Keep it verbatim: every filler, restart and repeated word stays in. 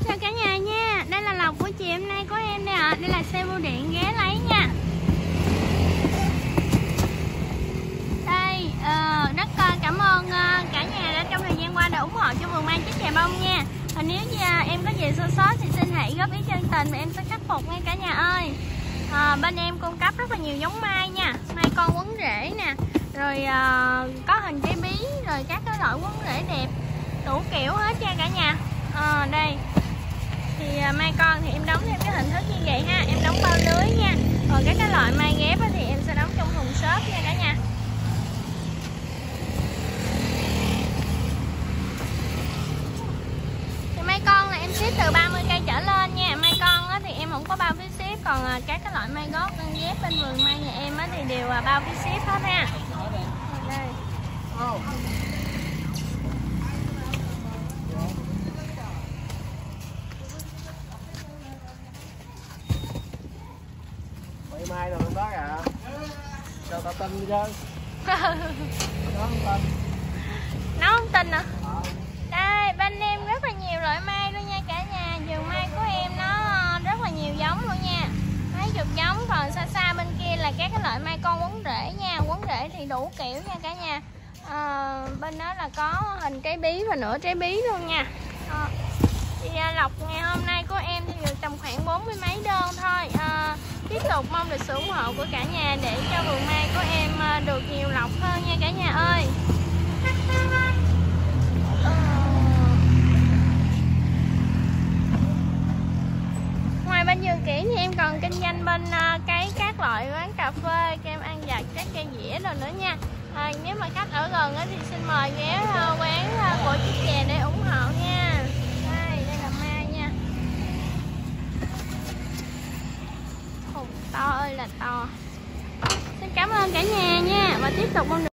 Chào cả nhà nha, đây là lộc của chị hôm nay của em đây ạ. À. Đây là xe bưu điện ghé lấy nha. Đây, uh, rất uh, cảm ơn uh, cả nhà đã trong thời gian qua đã ủng hộ cho vườn mai Chích Chà Bông nha. Và nếu như uh, em có gì sơ sót thì xin hãy góp ý chân tình và em sẽ khắc phục nha cả nhà ơi. Uh, bên em cung cấp rất là nhiều giống mai nha, mai con quấn rễ nè, rồi uh, có hình trái bí, rồi các cái loại quấn rễ đẹp, đủ kiểu hết nha cả nhà. Uh, đây. Thì mai con thì em đóng theo cái hình thức như vậy ha, em đóng bao lưới nha. Còn các cái loại mai ghép thì em sẽ đóng trong thùng xốp nha cả nhà. Thì mai con là em ship từ ba mươi cây trở lên nha. Mai con thì em không có bao phí ship, còn các cái loại mai gót ghép bên vườn mai nhà em thì đều bao phí ship hết ha. Đây. Mai rồi đó à, cho tao tin chứ. Nó không tin. Nó không tin à? Đây, bên em rất là nhiều loại mai luôn nha cả nhà. Vườn mai của em nó rất là nhiều giống luôn nha, mấy chục giống. Còn xa xa bên kia là các cái loại mai con quấn rễ nha. Quấn rễ thì đủ kiểu nha cả nhà. À, bên đó là có hình trái bí và nửa trái bí luôn nha. À, thì lộc ngày hôm nay của em thì được tầm khoảng bốn mươi mấy đơn thôi. À, tiếp tục mong được sự ủng hộ của cả nhà để cho vườn mai của em được nhiều lộc hơn nha cả nhà ơi. Ờ... Ngoài bên vườn kiển thì em còn kinh doanh bên uh, cái các loại quán cà phê, kem ăn vặt, các cây dĩa rồi nữa nha. À, nếu mà khách ở gần thì xin mời ghé uh, quán uh, của Chích Chà để ủng hộ nha. Đây, đây là mai nha. To ơi là to. Xin cảm ơn cả nhà nha, và tiếp tục mong